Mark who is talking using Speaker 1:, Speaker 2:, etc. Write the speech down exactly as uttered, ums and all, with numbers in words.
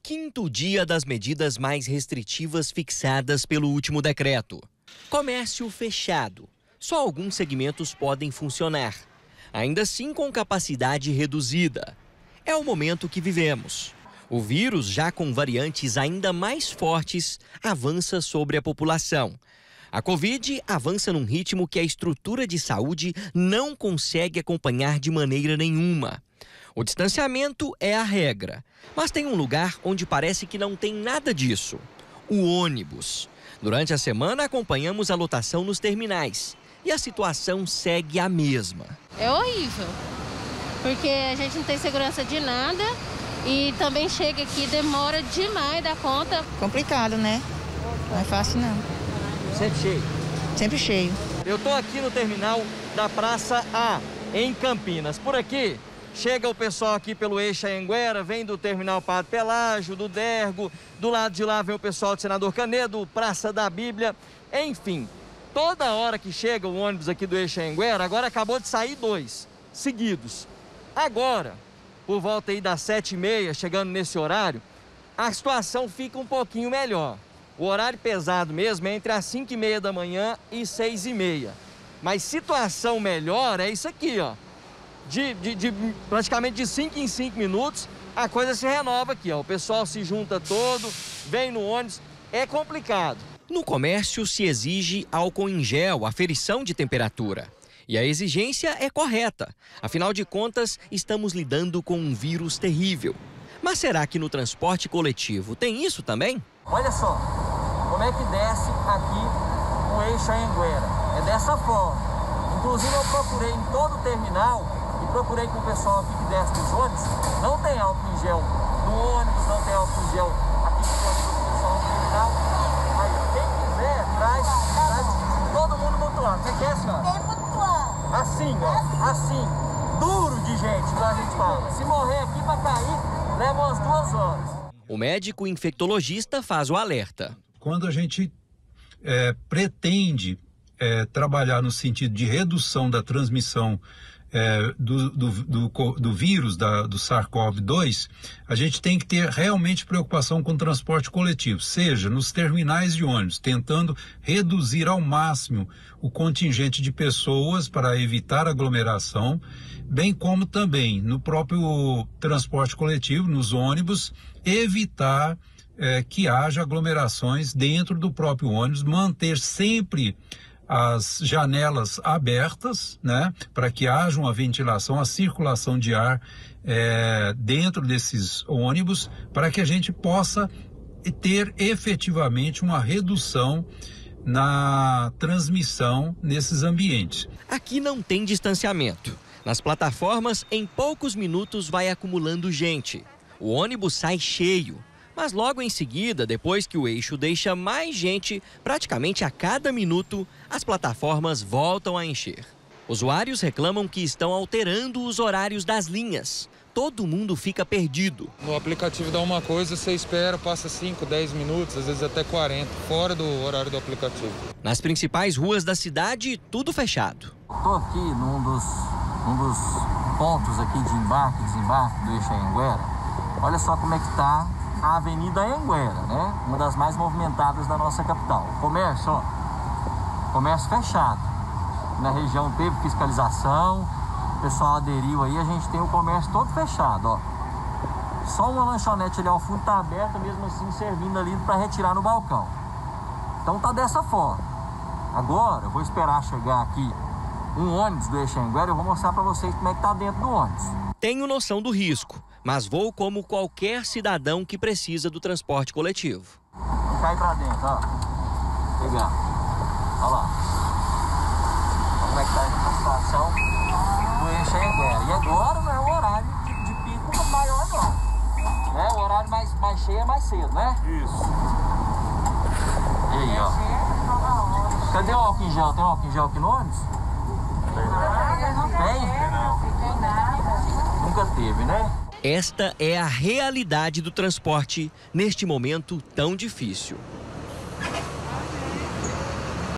Speaker 1: quinto dia das medidas mais restritivas fixadas pelo último decreto. Comércio fechado. Só alguns segmentos podem funcionar, ainda assim com capacidade reduzida. É o momento que vivemos. O vírus, já com variantes ainda mais fortes, avança sobre a população. A Covid avança num ritmo que a estrutura de saúde não consegue acompanhar de maneira nenhuma. O distanciamento é a regra, mas tem um lugar onde parece que não tem nada disso: o ônibus. Durante a semana acompanhamos a lotação nos terminais e a situação segue a mesma.
Speaker 2: É horrível, porque a gente não tem segurança de nada e também chega aqui, demora demais da conta.
Speaker 3: Complicado, né? Não é fácil não.
Speaker 1: Sempre cheio?
Speaker 3: Sempre cheio.
Speaker 1: Eu estou aqui no terminal da Praça A, em Campinas. Por aqui chega o pessoal aqui pelo eixo Anhanguera, vem do terminal Padre Pelágio, do Dergo, do lado de lá vem o pessoal do Senador Canedo, Praça da Bíblia, enfim. Toda hora que chega o ônibus aqui do eixo Anhanguera, agora acabou de sair dois seguidos. Agora, por volta aí das sete e meia, chegando nesse horário, a situação fica um pouquinho melhor. O horário pesado mesmo é entre as cinco e meia da manhã e seis e meia. Mas situação melhor é isso aqui, ó. De, de, de praticamente de cinco em cinco minutos, a coisa se renova aqui, ó. O pessoal se junta todo, vem no ônibus, é complicado. No comércio se exige álcool em gel, aferição de temperatura. E a exigência é correta. Afinal de contas, estamos lidando com um vírus terrível. Mas será que no transporte coletivo tem isso também?
Speaker 4: Olha só, como é que desce aqui o eixo Anhanguera. É dessa forma. Inclusive eu procurei em todo o terminal e procurei com o pessoal aqui que desce dos ônibus. Não tem álcool em gel no ônibus, não tem álcool em gel aqui disponível para o pessoal no terminal. Aí, quem quiser, traz, traz todo mundo mutuado. Você quer, senhora?
Speaker 5: Tem mutuado.
Speaker 4: Assim, ó, assim. Duro de gente, como a gente fala. Se morrer aqui para cair, leva umas duas horas.
Speaker 1: O médico infectologista faz o alerta.
Speaker 6: Quando a gente é, pretende é, trabalhar no sentido de redução da transmissão é, do, do, do, do vírus, da, do SARS-CoV dois, a gente tem que ter realmente preocupação com o transporte coletivo, seja nos terminais de ônibus, tentando reduzir ao máximo o contingente de pessoas para evitar aglomeração, bem como também no próprio transporte coletivo, nos ônibus, evitar é, que haja aglomerações dentro do próprio ônibus, manter sempre as janelas abertas, né, para que haja uma ventilação, a circulação de ar é, dentro desses ônibus, para que a gente possa ter efetivamente uma redução na transmissão nesses ambientes.
Speaker 1: Aqui não tem distanciamento. Nas plataformas, em poucos minutos vai acumulando gente. O ônibus sai cheio, mas logo em seguida, depois que o eixo deixa mais gente, praticamente a cada minuto, as plataformas voltam a encher. Usuários reclamam que estão alterando os horários das linhas. Todo mundo fica perdido.
Speaker 7: No aplicativo dá uma coisa, você espera, passa cinco, dez minutos, às vezes até quarenta, fora do horário do aplicativo.
Speaker 1: Nas principais ruas da cidade, tudo fechado.
Speaker 4: Estou aqui num dos, num dos pontos aqui de embarque e desembarque do eixo Anhanguera. Olha só como é que está a Avenida Anhanguera, né? Uma das mais movimentadas da nossa capital. Comércio, ó, comércio fechado. Na região teve fiscalização, o pessoal aderiu aí, a gente tem o comércio todo fechado, ó. Só uma lanchonete ali ao fundo está aberta, mesmo assim servindo ali para retirar no balcão. Então tá dessa forma. Agora eu vou esperar chegar aqui um ônibus do eixo Anhanguera, eu vou mostrar para vocês como é que tá dentro do ônibus.
Speaker 1: Tenho noção do risco, mas vou como qualquer cidadão que precisa do transporte coletivo.
Speaker 4: Vou cair pra dentro, ó. Pegar. Olha lá. Olha como é que tá a situação do eixo Anhanguera. E agora não é o horário de, de pico maior, não. Né? O horário mais, mais cheio é mais cedo, né? Isso. E aí, ó. Cadê o álcool em gel? Tem álcool em gel aqui no ônibus? Tem? Nunca teve, né?
Speaker 1: Esta é a realidade do transporte neste momento tão difícil.